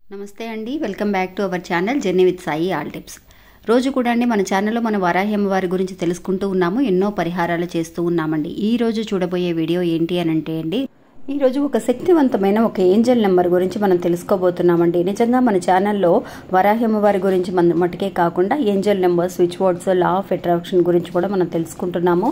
నమస్తే అండి, welcome back to our channel journey with Sai all tips. రోజు కూడా అండి మన ఛానల్లో మన వరాహి అమ్మవారి గురించి తెలుసుకుంటూ ఉన్నాము, ఎన్నో పరిహారాలు చేస్తూ ఉన్నామండి. ఈ రోజు చూడబోయే వీడియో ఏంటి అని అంటే అండి, ఈరోజు ఒక శక్తివంతమైన ఒక ఏంజల్ నెంబర్ గురించి మనం తెలుసుకోబోతున్నామండి. నిజంగా మన ఛానల్లో వరాహి అమ్మవారి గురించి మటుకే కాకుండా angel number, switch words, law of attraction గురించి కూడా మనం తెలుసుకుంటున్నాము.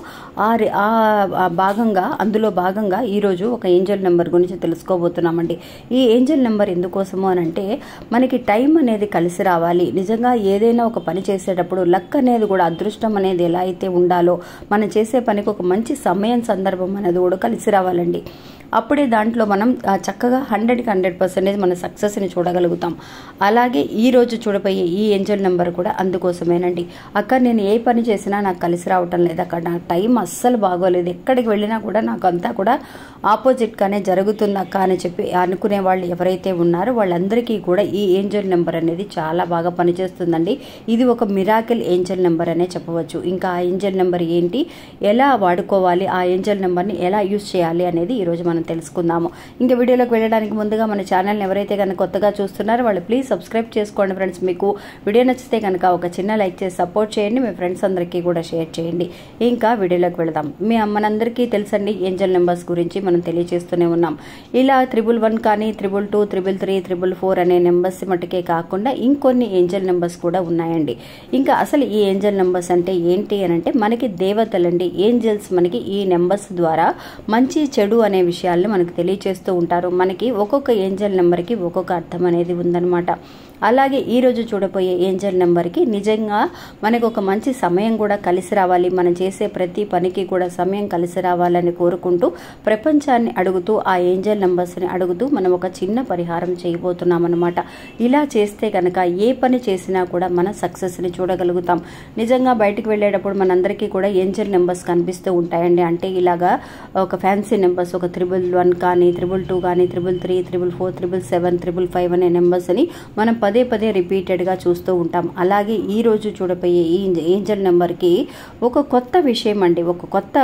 అందులో భాగంగా ఈరోజు ఒక ఏంజల్ నెంబర్ గురించి తెలుసుకోబోతున్నామండి. ఈ ఏంజల్ నెంబర్ ఎందుకోసము అని అంటే, మనకి టైం అనేది కలిసి రావాలి. నిజంగా ఏదైనా ఒక పని చేసేటప్పుడు లక్ అనేది కూడా, అదృష్టం అనేది ఎలా అయితే ఉండాలో, మనం చేసే పనికి ఒక మంచి సమయం, సందర్భం అనేది కూడా కలిసి రావాలండి. అప్పుడే దాంట్లో మనం చక్కగా 100కి 100% మన సక్సెస్ని చూడగలుగుతాం. అలాగే ఈరోజు చూడబోయే ఈ ఏంజల్ నెంబర్ కూడా అందుకోసమేనండి. అక్కడ నేను ఏ పని చేసినా నాకు కలిసి రావటం లేదు, అక్కడ నాకు టైం అస్సలు బాగోలేదు, ఎక్కడికి వెళ్ళినా కూడా నాకు అంతా కూడా ఆపోజిట్గానే జరుగుతుంది అక్క అని చెప్పి అనుకునే వాళ్ళు ఎవరైతే ఉన్నారో వాళ్ళందరికీ కూడా ఈ ఏంజల్ నెంబర్ అనేది చాలా బాగా పనిచేస్తుందండి. ఇది ఒక మిరాకిల్ ఏంజల్ నెంబర్ అనే చెప్పవచ్చు. ఇంకా ఆ ఏంజల్ నెంబర్ ఏంటి, ఎలా వాడుకోవాలి, ఆ ఏంజల్ నెంబర్ని ఎలా యూజ్ చేయాలి అనేది ఈరోజు మనం తెలుసుకుందాము. ఇంకా వీడియోలోకి వెళ్ళడానికి ముందుగా మన ఛానల్ని ఎవరైతే కనుక కొత్తగా చూస్తున్నారో వాళ్ళు ప్లీజ్ సబ్స్క్రైబ్ చేసుకోండి ఫ్రెండ్స్. మీకు వీడియో నచ్చితే కనుక ఒక చిన్న లైక్ చేసి సపోర్ట్ చేయండి, మీ ఫ్రెండ్స్ అందరికీ కూడా షేర్ చేయండి. ఇంకా వీడియోలోకి వెళదాం. మనందరికీ తెలుసండి ఏంజల్ నెంబర్స్ గురించి మనం తెలియజేస్తూనే ఉన్నాం. ఇలా 111 కానీ 222, 333, 444 అనే నెంబర్స్ మటుకే కాకుండా ఇంకొన్ని ఏంజల్ నెంబర్స్ కూడా ఉన్నాయండి. ఇంకా అసలు ఈ ఏంజల్ నెంబర్స్ అంటే ఏంటి అని అంటే, మనకి దేవతలండి, ఏంజల్స్ మనకి ఈ నెంబర్స్ ద్వారా మంచి చెడు అనే విషయాల్ని మనకు తెలియచేస్తూ ఉంటారు. మనకి ఒక్కొక్క ఏంజల్ నెంబర్కి ఒక్కొక్క అర్థం అనేది ఉందన్నమాట. అలాగే ఈరోజు చూడబోయే ఏంజల్ నెంబర్కి నిజంగా మనకు ఒక మంచి సమయం కూడా కలిసి రావాలి, మనం చేసే ప్రతి పనికి కూడా సమయం కలిసి రావాలని కోరుకుంటూ ప్రపంచాన్ని అడుగుతూ, ఆ ఏంజల్ నెంబర్స్ని అడుగుతూ మనం ఒక చిన్న పరిహారం చేయబోతున్నాం అన్నమాట. ఇలా చేస్తే కనుక ఏ పని చేసినా కూడా మన సక్సెస్ని చూడగలుగుతాం. నిజంగా బయటకు వెళ్ళేటప్పుడు మనందరికీ కూడా ఏంజల్ నెంబర్స్ కనిపిస్తూ ఉంటాయండి. అంటే ఇలాగా ఒక ఫ్యాన్సీ నెంబర్స్, ఒక 111 కానీ 222 కానీ 333, 444, 777, 555 అనే నెంబర్స్ని మనం పదే పదే రిపీటెడ్గా చూస్తూ ఉంటాం. అలాగే ఈరోజు చూడబోయే ఈ ఏంజల్ నెంబర్కి ఒక కొత్త విషయం అండి, ఒక కొత్త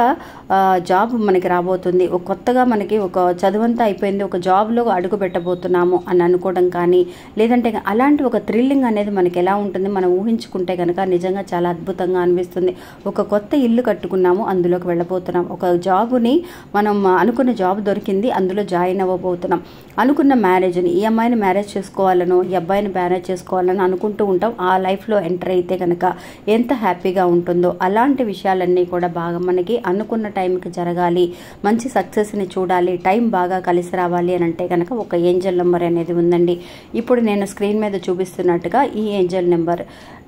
జాబ్ మనకి రాబోతుంది. ఒక కొత్తగా మనకి ఒక చదువంతా అయిపోయింది, ఒక జాబ్లో అడుగు పెట్టబోతున్నాము అని అనుకోవడం కానీ, లేదంటే అలాంటి ఒక థ్రిల్లింగ్ అనేది మనకి ఎలా ఉంటుంది మనం ఊహించుకుంటే కనుక నిజంగా చాలా అద్భుతంగా అనిపిస్తుంది. ఒక కొత్త ఇల్లు కట్టుకున్నాము, అందులోకి వెళ్ళబోతున్నాం. ఒక జాబుని మనం అనుకున్న జాబ్ దొరికింది, అందులో జాయిన్ అవ్వబోతున్నాం. అనుకున్న మ్యారేజ్ని, ఈ అమ్మాయిని మ్యారేజ్ చేసుకోవాలను, ఈ అబ్బాయిని మ్యారేజ్ చేసుకోవాలని అనుకుంటూ ఉంటాం. ఆ లైఫ్లో ఎంటర్ అయితే కనుక ఎంత హ్యాపీగా ఉంటుందో, అలాంటి విషయాలన్నీ కూడా బాగా మనకి అనుకున్న టైంకి జరగాలి, మంచి సక్సెస్ని చూడాలి, టైం బాగా కలిసి రావాలి అని అంటే కనుక ఒక ఏంజల్ నెంబర్ అనేది ఉందండి. ఇప్పుడు నేను స్క్రీన్ మీద చూపిస్తున్నట్టుగా ఈ ఏంజల్ నెంబర్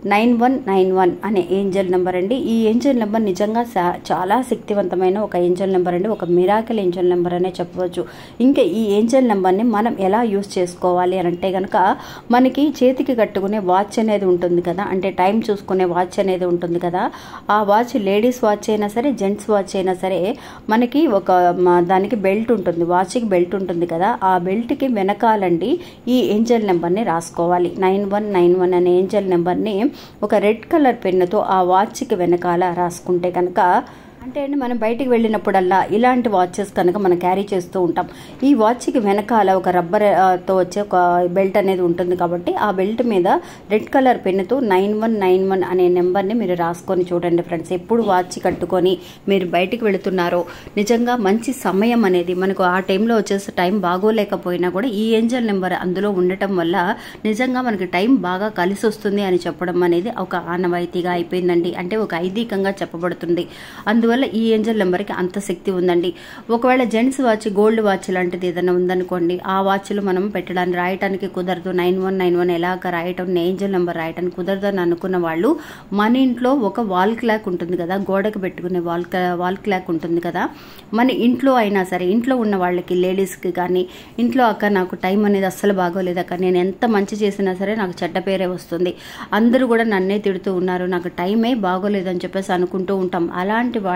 9191 అనే ఏంజల్ నెంబర్ అండి. ఈ ఏంజల్ నెంబర్ నిజంగా చాలా శక్తివంతమైన ఒక ఏంజల్ నెంబర్ అండి, ఒక మిరాకిల్ ఏంజల్ నెంబర్ అనే చెప్పవచ్చు. ఇంకా ఈ ఏంజల్ నెంబర్ని మనం ఎలా యూజ్ చేసుకోవాలి అని అంటే కనుక, మనకి చేతికి కట్టుకునే వాచ్ అనేది ఉంటుంది కదా, అంటే టైం చూసుకునే వాచ్ అనేది ఉంటుంది కదా, ఆ వాచ్ లేడీస్ వాచ్ అయినా సరే, జెంట్స్ వాచ్ అయినా సరే, మనకి దానికి బెల్ట్ ఉంటుంది, వాచ్కి బెల్ట్ ఉంటుంది కదా, ఆ బెల్ట్కి వెనకాలండి ఈ ఏంజల్ నెంబర్ని రాసుకోవాలి. 9191 అనే ఏంజల్ నెంబర్ని ఒక రెడ్ కలర్ పెన్నుతో ఆ వాచ్కి వెనకాల రాసుకుంటే కనుక, అంటే అండి మనం బయటికి వెళ్ళినప్పుడల్లా ఇలాంటి వాచెస్ కనుక మనం క్యారీ చేస్తూ ఉంటాం. ఈ వాచ్కి వెనకాల ఒక రబ్బర్తో వచ్చే ఒక బెల్ట్ అనేది ఉంటుంది కాబట్టి, ఆ బెల్ట్ మీద రెడ్ కలర్ పెన్నుతో 9191 అనే నెంబర్ని మీరు రాసుకొని చూడండి ఫ్రెండ్స్. ఎప్పుడు వాచ్ కట్టుకొని మీరు బయటికి వెళుతున్నారో నిజంగా మంచి సమయం అనేది మనకు ఆ టైంలో వచ్చేసి టైం బాగోలేకపోయినా కూడా ఈ ఏంజల్ నెంబర్ అందులో ఉండటం వల్ల నిజంగా మనకి టైం బాగా కలిసి వస్తుంది అని చెప్పడం అనేది ఒక ఆనవాయితీగా అయిపోయిందండి, అంటే ఒక ఐదీకంగా చెప్పబడుతుంది. అందువల్ల ఈ ఏంజల్ నెంబర్కి అంత శక్తి ఉందండి. ఒకవేళ జెంట్స్ వాచ్, గోల్డ్ వాచ్ లాంటిది ఏదైనా ఉందనుకోండి, ఆ వాచ్లు మనం రాయటానికి కుదరదు, 9191 ఎలాగ రాయటం, ఏంజల్ నెంబర్ రాయటానికి కుదరదు అని అనుకున్న వాళ్ళు, మన ఇంట్లో ఒక వాల్ క్లాక్ ఉంటుంది కదా, గోడకు పెట్టుకునే వాల్ క్లాక్ ఉంటుంది కదా, మన ఇంట్లో అయినా సరే, ఇంట్లో ఉన్న వాళ్ళకి, లేడీస్కి కానీ, ఇంట్లో అక్క నాకు టైం అనేది అస్సలు బాగోలేదు అక్క, నేను ఎంత మంచి చేసినా సరే నాకు చెడ్డ పేరే వస్తుంది, అందరూ కూడా నన్నే తిడుతూ ఉన్నారు, నాకు టైమే బాగోలేదని చెప్పేసి అనుకుంటూ ఉంటాం. అలాంటి వాళ్ళు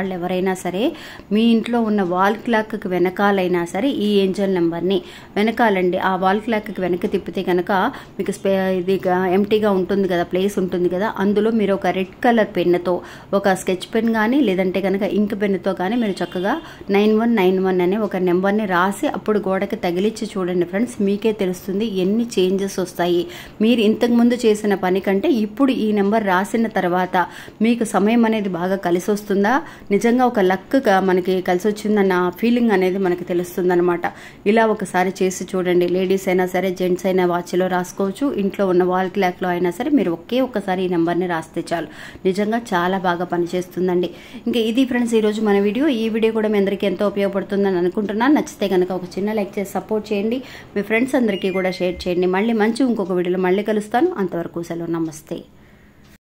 వాళ్ళు ఎవరైనా సరే మీ ఇంట్లో ఉన్న వాల్ క్లాక్కి వెనకాలైనా సరే ఈ ఏంజల్ నెంబర్ని వెనకాలండి ఆ వాల్ క్లాక్కి వెనక తిప్పితే కనుక మీకు ఇది ఎంటీగా ఉంటుంది కదా, ప్లేస్ ఉంటుంది కదా, అందులో మీరు ఒక రెడ్ కలర్ పెన్నుతో ఒక స్కెచ్ పెన్ కానీ లేదంటే కనుక ఇంక్ పెన్నుతో కానీ మీరు చక్కగా 9191 అనే ఒక నెంబర్ని రాసి అప్పుడు గోడకి తగిలిచ్చి చూడండి ఫ్రెండ్స్. మీకే తెలుస్తుంది ఎన్ని చేంజెస్ వస్తాయి. మీరు ఇంతకుముందు చేసిన పని కంటే ఇప్పుడు ఈ నెంబర్ రాసిన తర్వాత మీకు సమయం అనేది బాగా కలిసి వస్తుందా, నిజంగా ఒక లక్గా మనకి కలిసి వచ్చిందన్న ఫీలింగ్ అనేది మనకి తెలుస్తుంది అనమాట. ఇలా ఒకసారి చేసి చూడండి. లేడీస్ అయినా సరే జెంట్స్ అయినా వాచ్లో రాసుకోవచ్చు, ఇంట్లో ఉన్న వాల్ క్లాక్లో అయినా సరే మీరు ఒక్కసారి ఈ నెంబర్ని రాస్తే చాలు. నిజంగా చాలా బాగా పనిచేస్తుందండి. ఇంకా ఇది ఫ్రెండ్స్ ఈరోజు మన వీడియో. ఈ వీడియో కూడా మీ అందరికీ ఎంతో ఉపయోగపడుతుందని అనుకుంటున్నాను. నచ్చితే కనుక ఒక చిన్న లైక్ చేసి సపోర్ట్ చేయండి. మీ ఫ్రెండ్స్ అందరికీ కూడా షేర్ చేయండి. మళ్ళీ ఇంకొక వీడియోలో మళ్ళీ కలుస్తాను. అంతవరకు సెలవు. నమస్తే.